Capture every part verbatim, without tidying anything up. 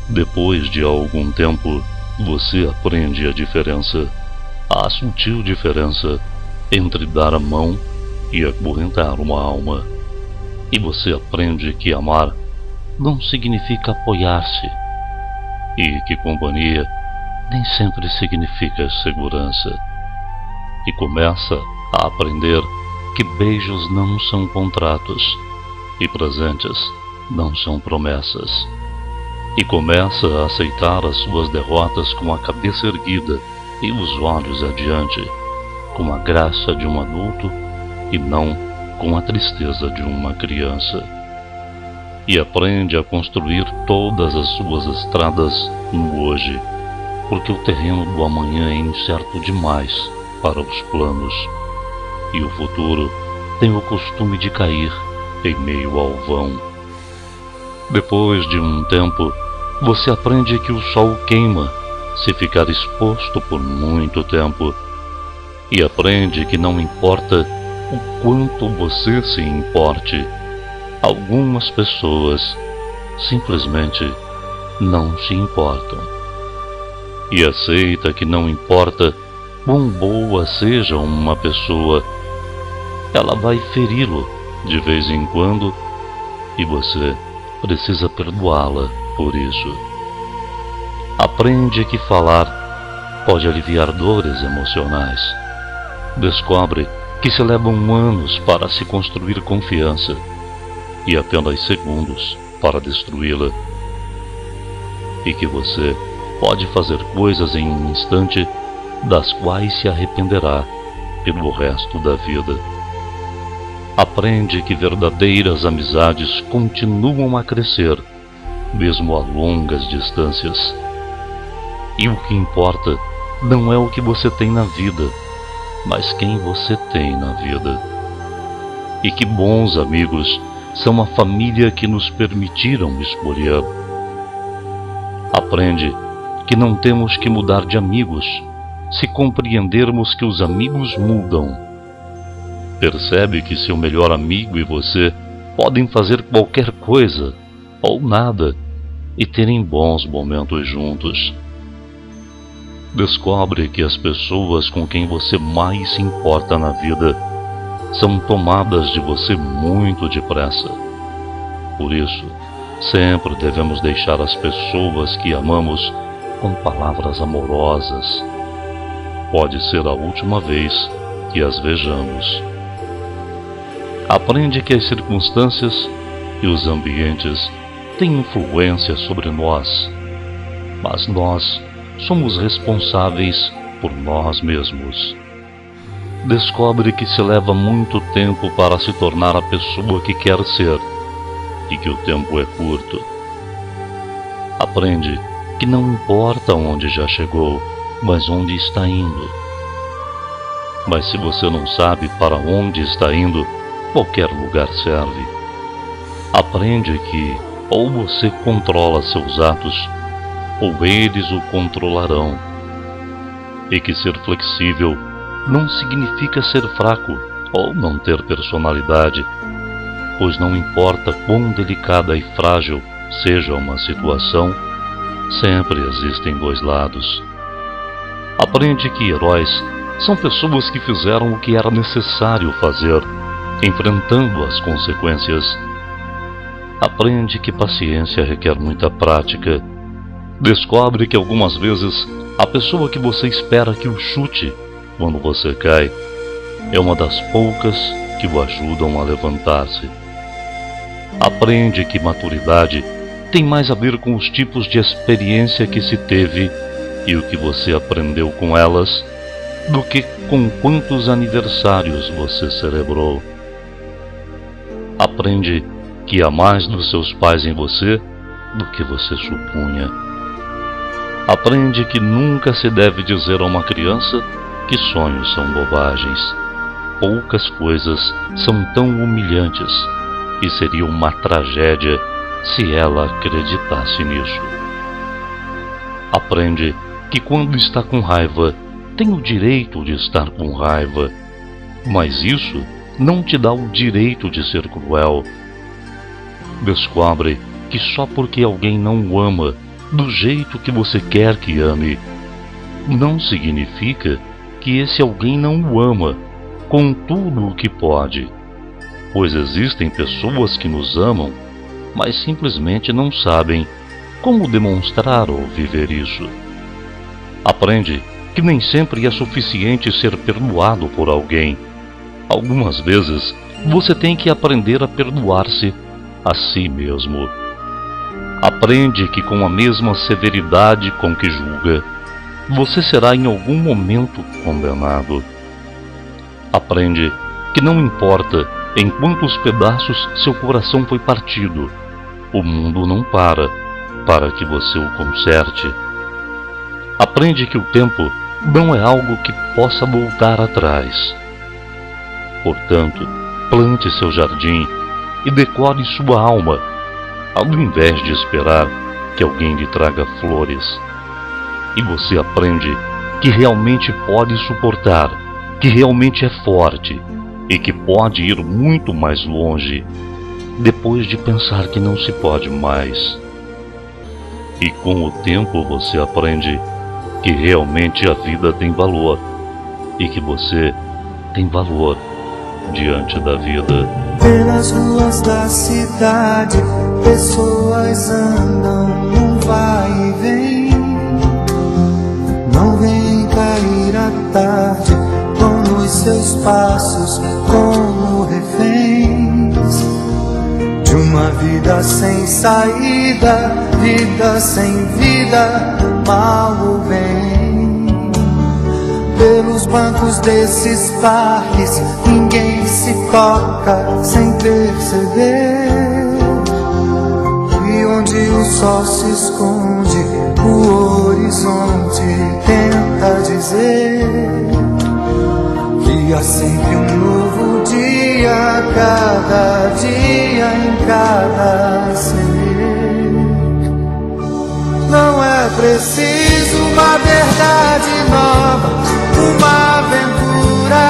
Depois de algum tempo, você aprende a diferença, a sutil diferença entre dar a mão e acorrentar uma alma. E você aprende que amar não significa apoiar-se, e que companhia nem sempre significa segurança. E começa a aprender que beijos não são contratos e presentes não são promessas. E começa a aceitar as suas derrotas com a cabeça erguida e os olhos adiante, com a graça de um adulto e não com a tristeza de uma criança. E aprende a construir todas as suas estradas no hoje, porque o terreno do amanhã é incerto demais para os planos, e o futuro tem o costume de cair em meio ao vão. Depois de um tempo, você aprende que o sol queima se ficar exposto por muito tempo, e aprende que não importa o quanto você se importe, algumas pessoas simplesmente não se importam. E aceita que não importa quão boa seja uma pessoa, ela vai feri-lo de vez em quando e você precisa perdoá-la por isso. Aprende que falar pode aliviar dores emocionais. Descobre que se levam anos para se construir confiança e apenas segundos para destruí-la. E que você pode fazer coisas em um instante das quais se arrependerá pelo resto da vida. Aprende que verdadeiras amizades continuam a crescer, mesmo a longas distâncias. E o que importa não é o que você tem na vida, mas quem você tem na vida. E que bons amigos são a família que nos permitiram escolher. Aprende que não temos que mudar de amigos, se compreendermos que os amigos mudam. Percebe que seu melhor amigo e você podem fazer qualquer coisa, ou nada, e terem bons momentos juntos. Descobre que as pessoas com quem você mais se importa na vida são tomadas de você muito depressa. Por isso, sempre devemos deixar as pessoas que amamos com palavras amorosas. Pode ser a última vez que as vejamos. Aprende que as circunstâncias e os ambientes têm influência sobre nós, mas nós somos responsáveis por nós mesmos. Descobre que se leva muito tempo para se tornar a pessoa que quer ser e que o tempo é curto. Aprende que não importa onde já chegou, mas onde está indo. Mas se você não sabe para onde está indo, qualquer lugar serve. Aprende que ou você controla seus atos, ou eles o controlarão. E que ser flexível não significa ser fraco ou não ter personalidade, pois não importa quão delicada e frágil seja uma situação, sempre existem dois lados. Aprende que heróis são pessoas que fizeram o que era necessário fazer, enfrentando as consequências. Aprende que paciência requer muita prática. Descobre que algumas vezes a pessoa que você espera que o chute quando você cai é uma das poucas que o ajudam a levantar-se. Aprende que maturidade tem mais a ver com os tipos de experiência que se teve e o que você aprendeu com elas do que com quantos aniversários você celebrou. Aprende que há mais dos seus pais em você do que você supunha. Aprende que nunca se deve dizer a uma criança que sonhos são bobagens. Poucas coisas são tão humilhantes e seria uma tragédia se ela acreditasse nisso. Aprende que quando está com raiva, tem o direito de estar com raiva, mas isso não te dá o direito de ser cruel. Descobre que só porque alguém não o ama, do jeito que você quer que ame, não significa que esse alguém não o ama com tudo o que pode, pois existem pessoas que nos amam, mas simplesmente não sabem como demonstrar ou viver isso. Aprende que nem sempre é suficiente ser perdoado por alguém. Algumas vezes você tem que aprender a perdoar-se a si mesmo. Aprende que com a mesma severidade com que julga, você será em algum momento condenado. Aprende que não importa em quantos pedaços seu coração foi partido, o mundo não para para que você o conserte. Aprende que o tempo não é algo que possa voltar atrás. Portanto, plante seu jardim e decore sua alma, ao invés de esperar que alguém lhe traga flores. E você aprende que realmente pode suportar, que realmente é forte e que pode ir muito mais longe, depois de pensar que não se pode mais. E com o tempo você aprende que realmente a vida tem valor e que você tem valor diante da vida. Pelas ruas da cidade, pessoas andam num vai e vem. Não vem cair a tarde com os seus passos como reféns de uma vida sem saída, vida sem vida, mal ou bem. Pelos bancos desses parques, ninguém se toca sem perceber. E onde o sol se esconde, o horizonte tenta dizer que há sempre um novo dia, cada dia em cada ser. Não é preciso uma verdade nova, uma aventura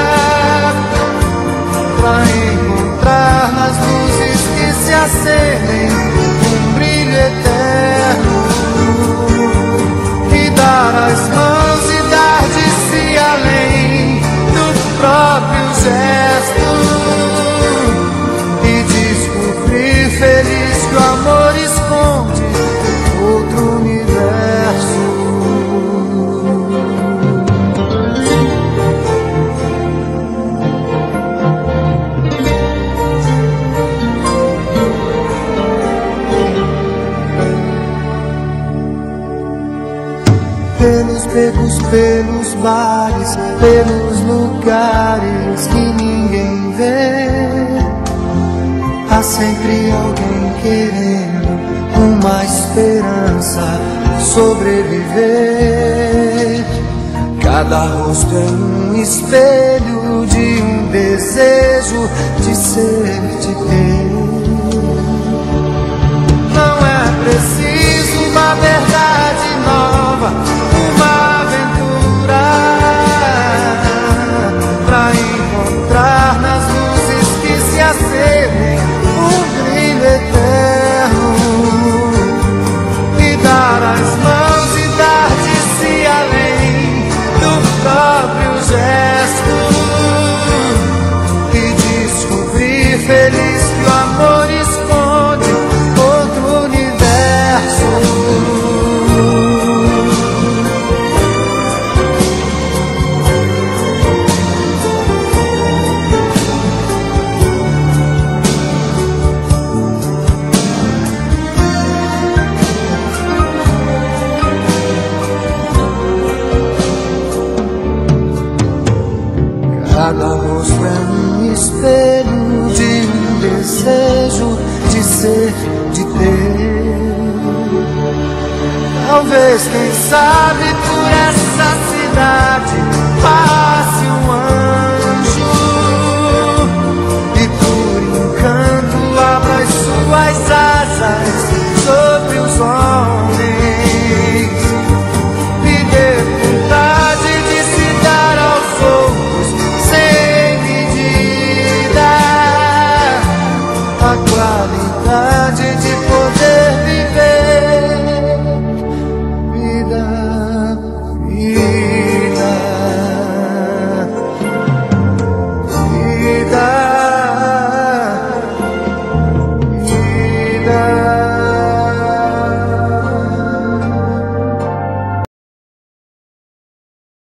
pra encontrar nas luzes que se acendem um brilho eterno, e dar as mãos e dar de si além do próprio gesto, e descobrir feliz que o amor esconde outro universo. Pelos becos, pelos bares, pelos lugares que ninguém vê, há sempre alguém querendo uma esperança sobreviver. Cada rosto é um espelho de um desejo de ser, de ter. Não é preciso uma verdade nova, uma aventura pra encontrar nas luzes que se acendem um brilho eterno, e dar as mãos e dar de si além do próprio gesto, e descobrir feliz que o amor esconde outro universo. Cada rosto é um espelho de um desejo de ser, de ter. Talvez, quem sabe, por essa cidade